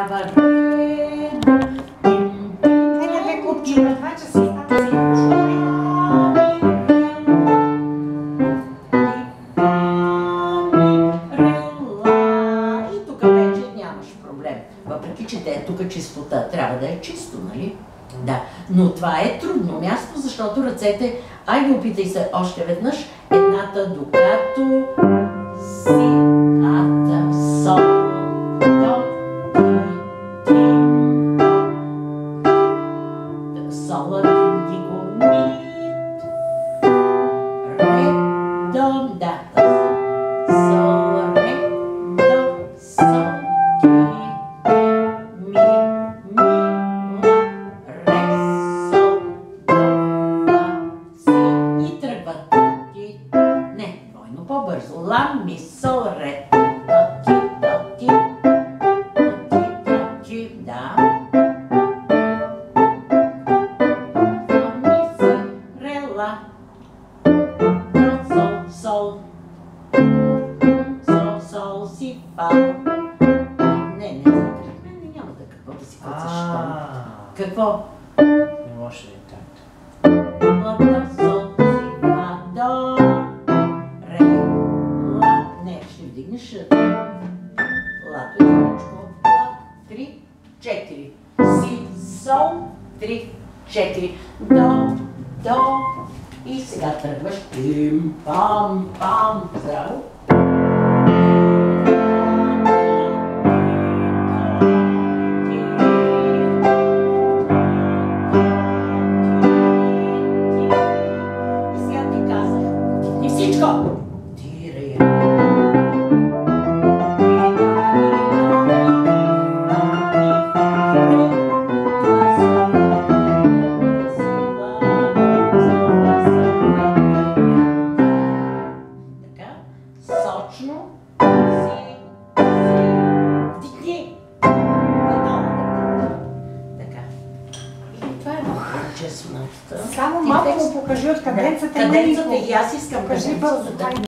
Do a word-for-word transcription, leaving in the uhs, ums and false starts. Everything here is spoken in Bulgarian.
трябва ре, тим, тим, Нека бе купче, това че се става си чули. И тук вече нямаш проблем. Въпреки че те тук чистота трябва да е чисто, нали? Да, но това е трудно място, защото ръцете, айде опитай се още веднъж, едната докато си, ата, сол, до, ти, ти, сола, ти, го, ми, ре, до, да, сол, ре, до, сол, ти, ми, ми, по-бързо. Ла, ми, сол, ре, до, ти, до, ти, до, ти, до, ти, да. До, ми, си, ре, ла, до, сол, сол, сол, сол, си, фа. Не, не, не, няма да какво да си кълцаш. Какво? Не може да е так. Ла, до, сол, си, фа, до. Вдигнеш лато и звучко. Ла, три, четири. Си, сол, три, четири. До, до. И сега тръгваш. Пим, пам, пам. Здраво. И сега ти казах. И всичко. Сочно си, си, вдигни. Така. И това е много честната. Само малко му покажи от каденцата. Каденцата и аз искам Покажи каденцата. бързо.